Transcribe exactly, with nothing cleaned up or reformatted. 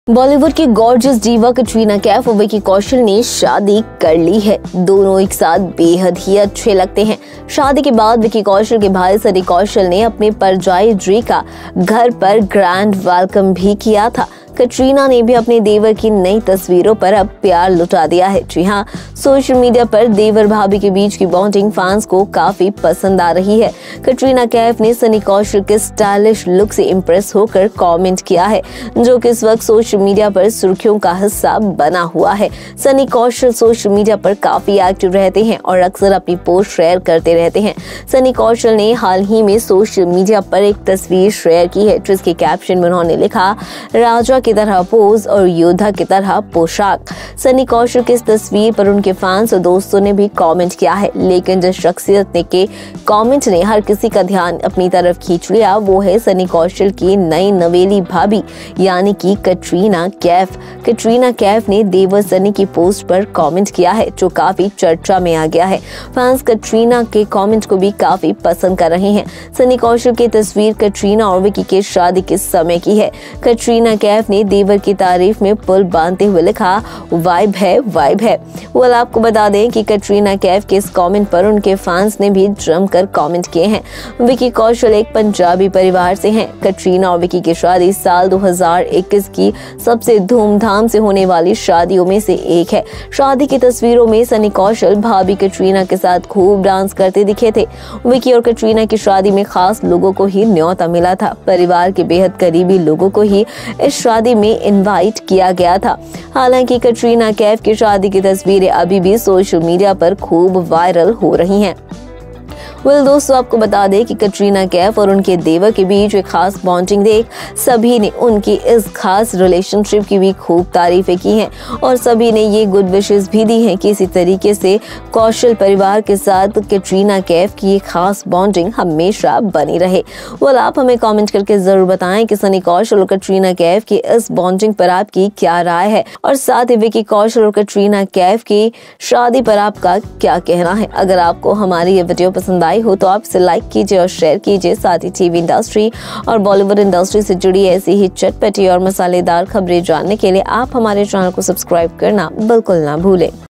बॉलीवुड की gorgeous diva Katrina Kaif और विकी कौशल ने शादी कर ली है। दोनों एक साथ बेहद ही अच्छे लगते हैं। शादी के बाद विकी कौशल के भाई सनी कौशल ने अपने परजाई ड्री का घर पर ग्रैंड वेलकम भी किया था। कटरीना ने भी अपने देवर की नई तस्वीरों पर अब प्यार लुटा दिया है। जी हाँ, सोशल मीडिया पर देवर भाभी के बीच की बॉन्डिंग फैंस को काफी पसंद आ रही है। कटरीना कैफ ने सनी कौशल के स्टाइलिश लुक से इम्प्रेस होकर कमेंट किया है, जो कि इस वक्त सोशल मीडिया पर सुर्खियों का हिस्सा बना हुआ है। सनी कौशल सोशल मीडिया पर काफी एक्टिव रहते हैं और अक्सर अपनी पोस्ट शेयर करते रहते हैं। सनी कौशल ने हाल ही में सोशल मीडिया पर एक तस्वीर शेयर की है, जिसके कैप्शन में उन्होंने लिखा, राजा की तरह पोज और योद्धा की तरह पोशाक। सनी कौशल की इस तस्वीर पर उनके फैंस और दोस्तों ने भी कमेंट किया है, लेकिन जिस शख्सियत ने के कमेंट ने हर किसी का ध्यान अपनी तरफ खींच लिया, वो है सनी कौशल की नई नवेली भाभी यानी कि कटरीना कैफ। कटरीना कैफ ने देवर सनी की पोस्ट पर कमेंट किया है, जो काफी चर्चा में आ गया है। फैंस कटरीना के कमेंट को भी काफी पसंद कर रहे हैं। सनी कौशल की तस्वीर कटरीना और विकी के शादी के समय की है। कटरीना कैफ ने देवर की तारीफ में पुल बांधते हुए लिखा, वाइब है वाइब है। वो आपको बता दें कि कटरीना कैफ के इस कमेंट पर उनके फैंस ने भी जमकर कमेंट किए हैं। विकी कौशल एक पंजाबी परिवार से हैं। कटरीना और विकी की शादी साल दो हज़ार इक्कीस की सबसे धूमधाम से होने वाली शादियों में से एक है। शादी की तस्वीरों में सनी कौशल भाभी कटरीना के साथ खूब डांस करते दिखे थे। विकी और कटरीना की शादी में खास लोगों को ही न्योता मिला था। परिवार के बेहद करीबी लोगों को ही इस शादी में इनवाइट किया गया था। हालांकि कटरीना कैफ की शादी की तस्वीरें अभी भी सोशल मीडिया पर खूब वायरल हो रही हैं। वेल दोस्तों, आपको बता दें कि कटरीना कैफ और उनके देवर के बीच एक खास बॉन्डिंग देख सभी ने उनकी इस खास रिलेशनशिप की भी खूब तारीफें की हैं और सभी ने ये गुड विशेस भी दी हैं कि इसी तरीके से कौशल परिवार के साथ कटरीना कैफ की ये खास बॉन्डिंग हमेशा बनी रहे। वेल आप हमें कमेंट करके जरूर बताएं कि सनी कौशल और कटरीना कैफ की इस बॉन्डिंग पर आपकी क्या राय है और साथ ही विकी कौशल और कटरीना कैफ की शादी पर आपका क्या कहना है। अगर आपको हमारी ये वीडियो पसंद आई हो तो आप इसे लाइक कीजिए और शेयर कीजिए। साथ ही टीवी इंडस्ट्री और बॉलीवुड इंडस्ट्री से जुड़ी ऐसी ही चटपटी और मसालेदार खबरें जानने के लिए आप हमारे चैनल को सब्सक्राइब करना बिल्कुल ना भूलें।